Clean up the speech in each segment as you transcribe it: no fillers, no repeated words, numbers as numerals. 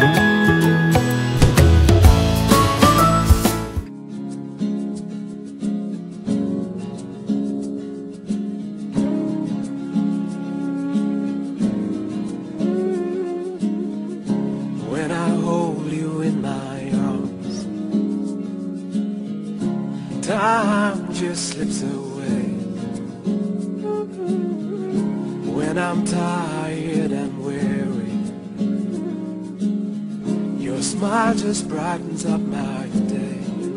When I hold you in my arms, time just slips away. When I'm tired and weary, your smile just brightens up my day.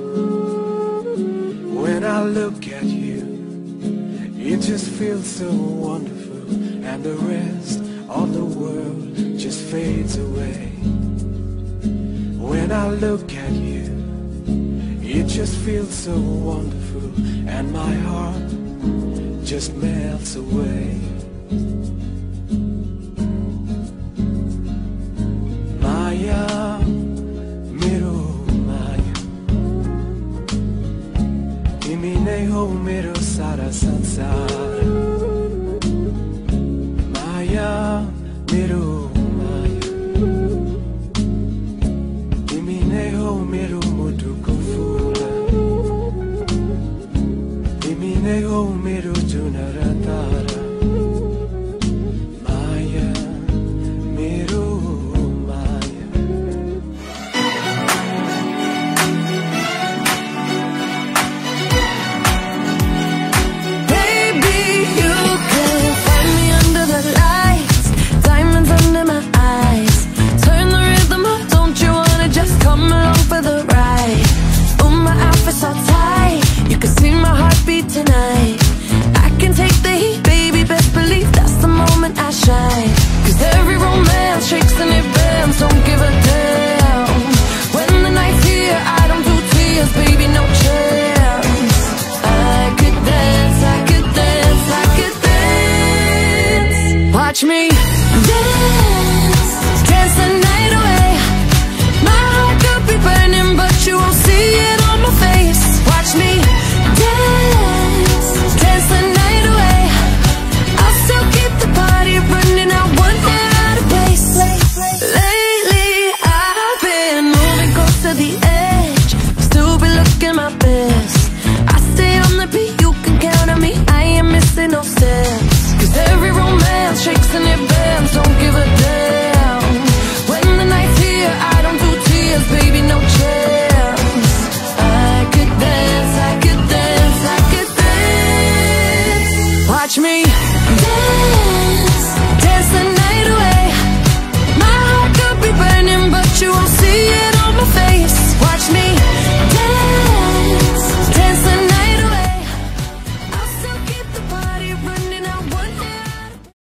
When I look at you, it just feels so wonderful, and the rest of the world just fades away. When I look at you, it just feels so wonderful, and my heart just melts away. Maya, mero Maya, timi nahi ho mero sara sansar. Maya, mero Maya, timi nahi ho mero mutu ko fula. Timi nahi ho mero junara tara. Maya, mero Maya. Baby, you can find me under the lights, diamonds under my eyes. Turn the rhythm up, don't you wanna just come along for the ride? Oh, my outfit's all tight, you can see my heartbeat tonight. I can take the heat, baby, best believe that's the moment I shine. 'Cause every romance shakes and it bends, don't give a damn. When the night's here, I don't do tears, baby, no chance. I could dance, I could dance, I could dance. Watch me dance, dance the night away. My heart could be burning, but you won't see it on my face. Watch me dance, dance the night away. I'll still keep the party running, I want that out of place. Lately I've been moving close to the edge, still be looking my best. I stay on the beat, you can count on me, I ain't missing no steps.